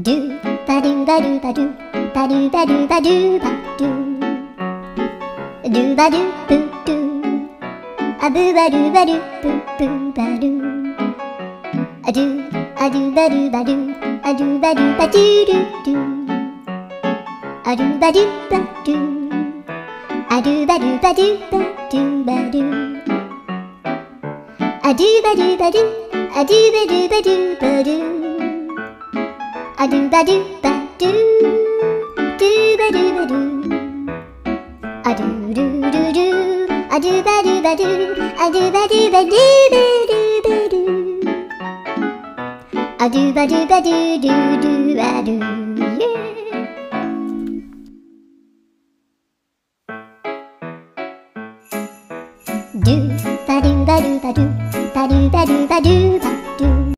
do ba do ba do ba do ba do ba do ba do ba do ba do boo do a boo ba do ba do boo boo ba do a do ba do ba do a do ba do ba do do do a do ba do ba do a do ba do ba do ba do ba do a do ba do ba do a do ba do ba do ba do a do ba do ba do do ba do ba do a do do do do a do ba do ba do a do ba do ba do ba do ba do a do ba do ba do do do ba do.